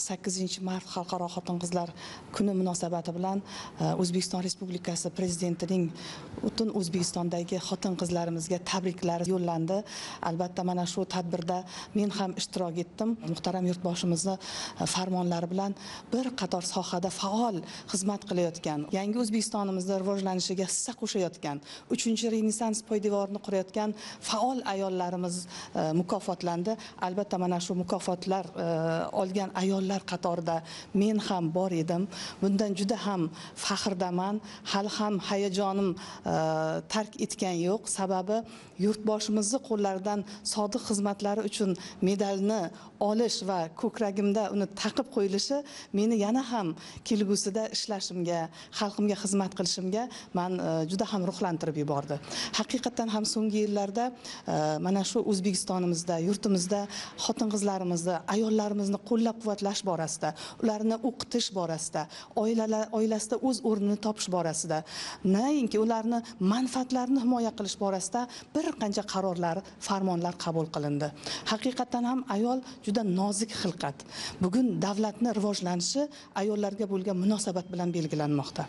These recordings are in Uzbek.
8-mart Xalqaro xotin-qizlar kuni munosabati bilan O'zbekiston Respublikasi Prezidentining butun O'zbekistondagi xotin-qizlarimizga tabriklar yo'llandi. Albatta mana shu tadbirda men ham ishtirok etdim. Muhtaram yurtboshimizni farmonlari bilan bir qator sohada faol xizmat qilayotgan, yangi O'zbekistonimizning rivojlanishiga hissa qo'shayotgan, 3-Renessans poydevorini qurayotgan faol ayollarimiz mukofotlandi. Albatta mana shu mukofotlar olgan ayollar qatorida men ham bor edim. Bundan juda ham faxrdaman. Hali ham hayajonim tark etgan yo'q. Sababi yurtboshimizning qo'llaridan sodiq xizmatlari uchun medalni olish va ko'kragimda uni taqib qo'yilishi meni yana ham kelgusida ishlashimga, xalqimga xizmat qilishimga men juda ham ruhlantirib yubordi. Haqiqatan ham so'nggi yillarda mana shu O'zbekistonimizda, yurtimizda xotin-qizlarimizni, ayollarimizni qo'llab-quvvatlash borasida, ularni o'qitish borasida, oilasida o'z o'rnini topish borasida, nainki ularni manfaatlarini himoya qilish borasida bir qancha qarorlar, farmonlar qabul qilindi. Haqiqatan ham ayol juda nozik xilqat. Bugun davlatni rivojlanishi ayollarga bo'lgan munosabat bilan belgilanmoqda.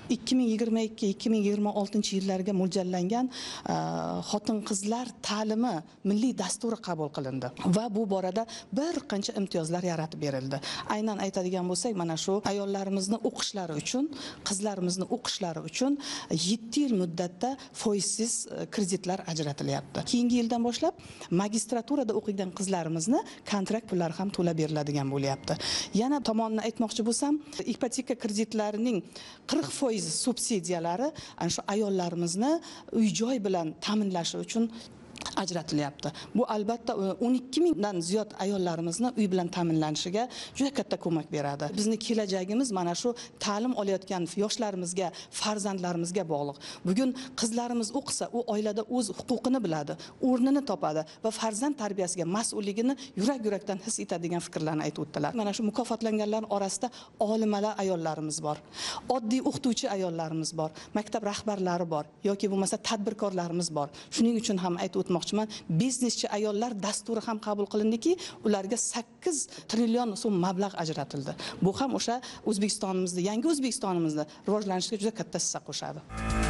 2022-2026 yillarga mo'ljallangan xotin-qizlar ta'limi milliy dasturi qabul qilindi va bu borada bir qancha imtiyozlar yaratib berildi. Aynan aytadigan bo'lsak, mana shu ayollarimizni o'qishlari uchun, qizlarimizni o'qishlari uchun 7 yil muddatda foizsiz kreditlar ajratilyapti. Keyingi yildan boshlab magistraturada o'qigan qizlarimizni kontrakt pullari ham to'lab beriladigan bo'lyapti. Yana tomonini aytmoqchi bo'lsam, ipoteka kreditlarining 40% subsidiyalari ana shu ayollarimizni uy-joy bilan ta'minlashi uchun ajratilyapti. Bu albatta 12 mingdan ziyod ayollarimizni uy bilan ta'minlanishiga juda katta ko'mak beradi. Bizning kelajagimiz mana shu ta'lim olayotgan yoshlarimizga, farzandlarimizga bog'liq. Bugun qizlarimiz o'qisa, u oilada o'z huquqini biladi, o'rnini topadi va farzand tarbiyasiga mas'ulligini yurak-yurakdan his etadigan fikrlarni aytib o'tdilar. Mana shu mukofotlanganlar orasida olimalar ayollarimiz bor, oddiy o'qituvchi ayollarimiz bor, maktab rahbarlari bor yoki bo'lmasa tadbirkorlarimiz bor. Shuning uchun ham aytib o'tmoqchiman, bizneschi ayollar dasturi ham qabul qilindiki, ularga 8 trillion so'm mablag' ajratildi. Bu ham o'sha O'zbekistonimizni, yangi O'zbekistonimizni rivojlanishiga juda katta hissa qo'shadi.